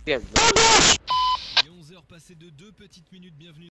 Wiem. Il est 11 h passées de 2 petites minutes, bienvenue.